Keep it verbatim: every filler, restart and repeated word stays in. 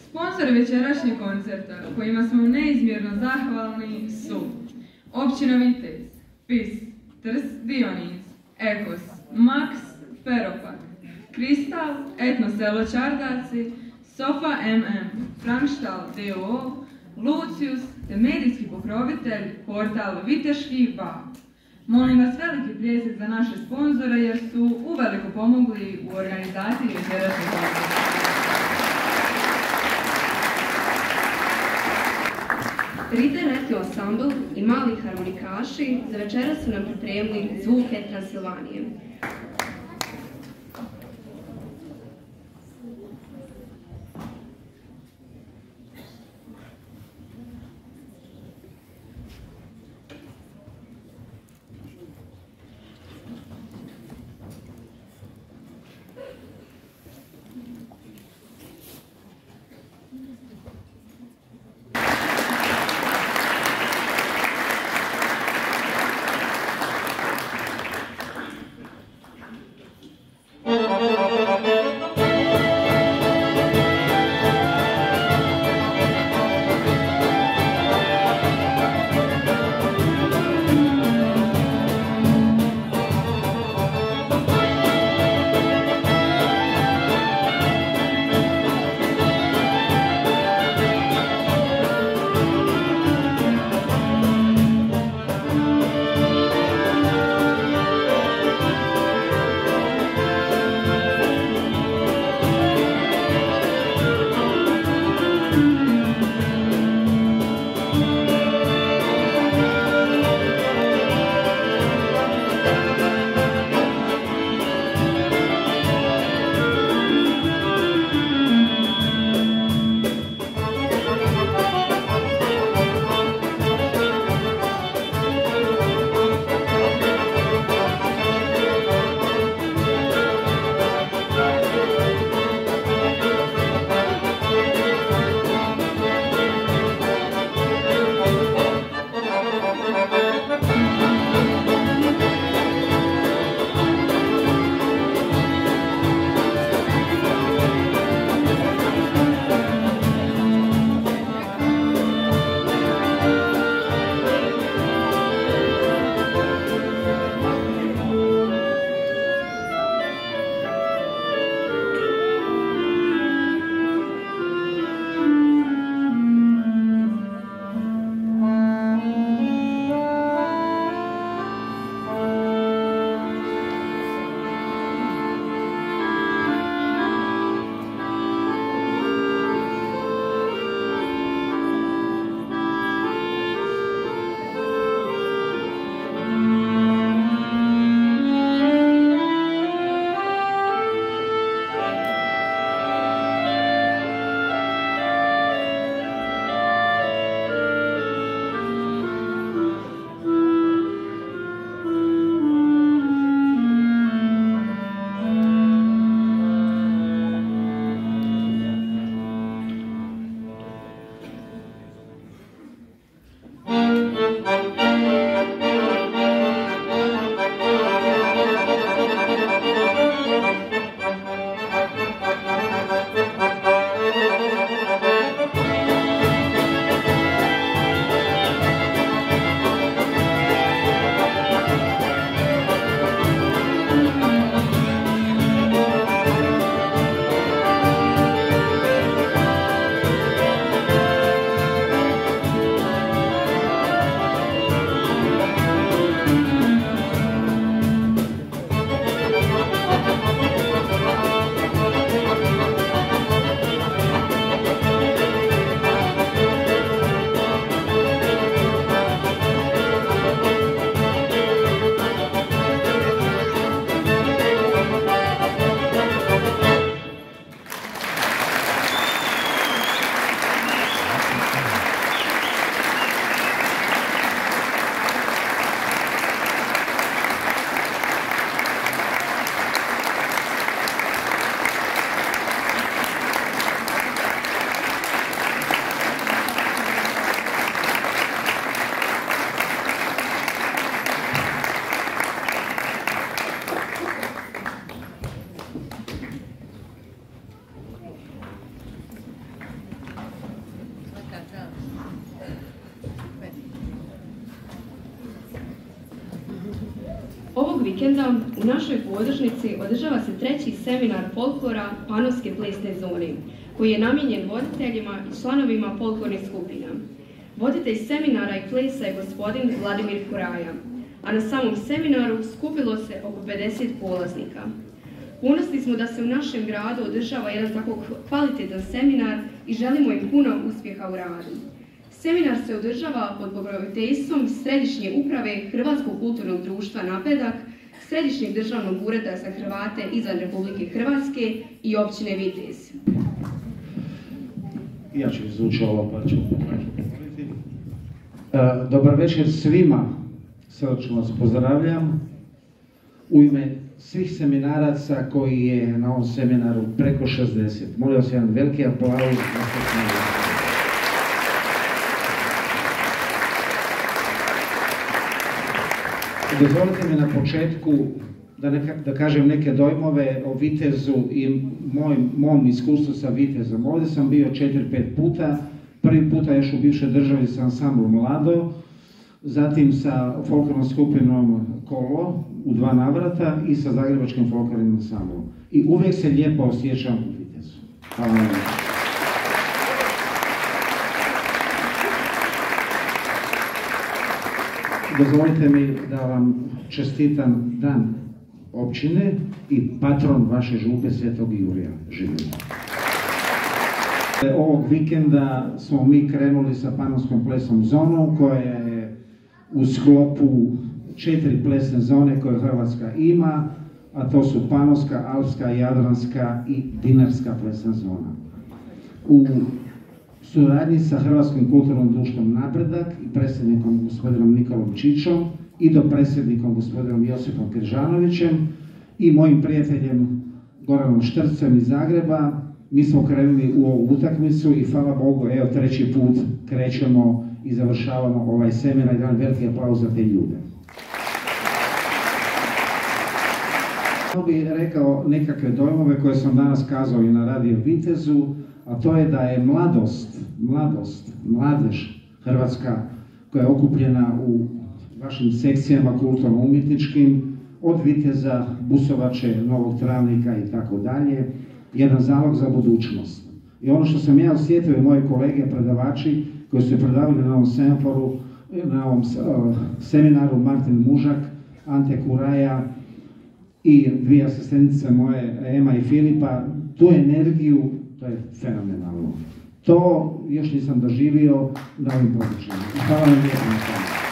Sponzori večerašnjeg koncerta, kojima smo neizmjerno zahvalni, su Općina Vitez, P I S, Trst Dionis, Ekos, Max, Feropak, Kristal, Etno selo Čardaci, Sofa M M, Frankštal D O O, Lucius te medijski pokrovitelj portal Viteški Val. Molim vas veliki pljesak za naše sponzore jer su uveliko pomogli u organizaciji večerašnjeg koncerta. tri D Retro Ansambl i mali harmonikaši za večera su nam pripremili zvuke Transilvanije. ovog vikenda u našoj podružnici održava se treći seminar folklora Panonske plesne zone, koji je namijenjen voditeljima i članovima folklornih skupina. Voditelj seminara i plesa je gospodin Vladimir Kuraja, a na samom seminaru skupilo se oko pedeset polaznika. Ponosni smo da se u našem gradu održava jedan tako kvalitetan seminar i želimo im puno uspjeha u radu. Seminar se održava pod pokroviteljstvom Središnje uprave Hrvatskog kulturnog društva Napredak, Središnjeg državnog ureda za Hrvate izvan Republike Hrvatske i općine Vitez. Ja ću izvući ovo pa ću govoriti. Dobar večer svima, srdačno vas pozdravljam. U ime svih seminaraca koji je na ovom seminaru preko šezdeset. Molim vas jedan veliki aplauz. Dozvolite mi na početku da, neka, da kažem neke dojmove o Vitezu i moj, mom iskustvu sa Vitezom. Ovdje sam bio četiri pet puta. Prvi puta još u bivšoj državi sa ansamblom Mlado, zatim sa folklornom skupinom Kolo u dva navrata i sa zagrebačkim folklornim ansamblom. I uvijek se lijepo osjećam u Vitezu. Hvala vam. Dozvolite mi da vam čestitam dan općine i patron vaše župe Svetog Jurija. Živjeli. Ovog vikenda smo mi krenuli sa Panonskom plesnom zonom koja je u sklopu četiri plesne zone koje Hrvatska ima, a to su Panonska, Alpska, Jadranska i Dinarska plesna zona. U suradnji sa Hrvatskim kulturnim društvom Napredak i predsjednikom gospodinom Nikolom Čičom i dopredsjednikom gospodinom Josipom Križanovićem i mojim prijateljem Goranom Štrcem iz Zagreba, mi smo krenuli u ovu utakmicu i hvala Bogu, evo treći put krećemo i završavamo ovaj seminar i jedan veliki aplauz za te ljude. Ja bih rekao nekakve dojmove koje sam danas kazao i na Radio Vitezu, a to je da je mladost, mladost, mladež Hrvatska koja je okupljena u vašim sekcijama kulturno-umjetničkim, od Viteza, Busovače, Novog Travnika i tako dalje, jedan zalog za budućnost. I ono što sam ja osjetio i moji kolege predavači koji su predavali na ovom semaforu, na ovom uh, seminaru, Martin Mužak, Ante Kuraja i dvije asistentice moje, Ema i Filipa, tu energiju, to je fenomenalno. To još nisam doživio na ovim područjima. Hvala vam lijepo na tome.